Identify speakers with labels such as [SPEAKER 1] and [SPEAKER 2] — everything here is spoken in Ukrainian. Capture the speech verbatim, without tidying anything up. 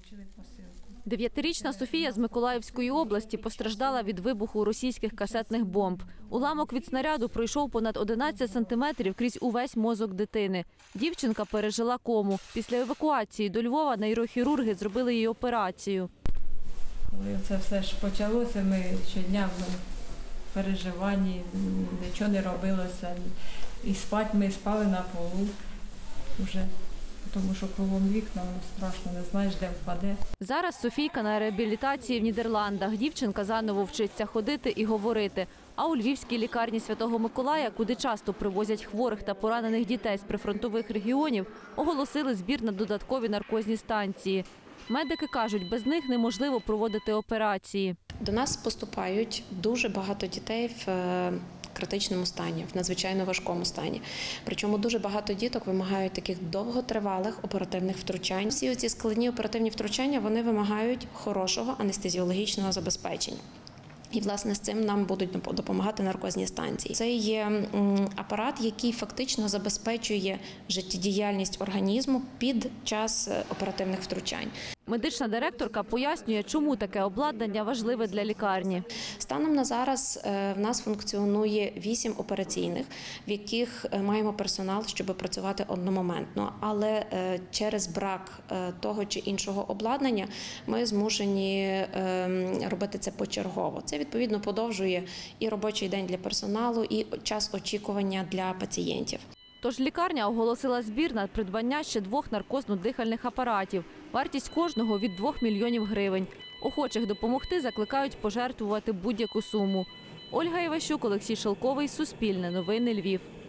[SPEAKER 1] Дев'ятирічна Софія з Миколаївської області постраждала від вибуху російських касетних бомб. Уламок від снаряду пройшов понад одинадцять сантиметрів крізь увесь мозок дитини. Дівчинка пережила кому. Після евакуації до Львова нейрохірурги зробили їй операцію.
[SPEAKER 2] Коли це все ж почалося, ми щодня в переживанні, нічого не робилося. І спати ми спали на полу вже. Тому що кругом вікна, страшно, не знаєш, де впаде.
[SPEAKER 1] Зараз Софійка на реабілітації в Нідерландах. Дівчинка заново вчиться ходити і говорити. А у Львівській лікарні Святого Миколая, куди часто привозять хворих та поранених дітей з прифронтових регіонів, оголосили збір на додаткові наркозні станції. Медики кажуть, без них неможливо проводити операції.
[SPEAKER 3] До нас поступають дуже багато дітей в критичному стані, в надзвичайно важкому стані. Причому дуже багато діток вимагають таких довготривалих оперативних втручань. Всі ці складні оперативні втручання, вони вимагають хорошого анестезіологічного забезпечення. І, власне, з цим нам будуть допомагати наркозні станції. Це є апарат, який фактично забезпечує життєдіяльність організму під час оперативних втручань.
[SPEAKER 1] Медична директорка пояснює, чому таке обладнання важливе для лікарні.
[SPEAKER 3] Станом на зараз в нас функціонує вісім операційних, в яких маємо персонал, щоб працювати одномоментно. Але через брак того чи іншого обладнання ми змушені робити це почергово. Це, відповідно, подовжує і робочий день для персоналу, і час очікування для пацієнтів.
[SPEAKER 1] Тож лікарня оголосила збір на придбання ще двох наркозно-дихальних апаратів. Вартість кожного – від двох мільйонів гривень. Охочих допомогти закликають пожертвувати будь-яку суму. Ольга Іващук, Олексій Шелковий, Суспільне новини, Львів.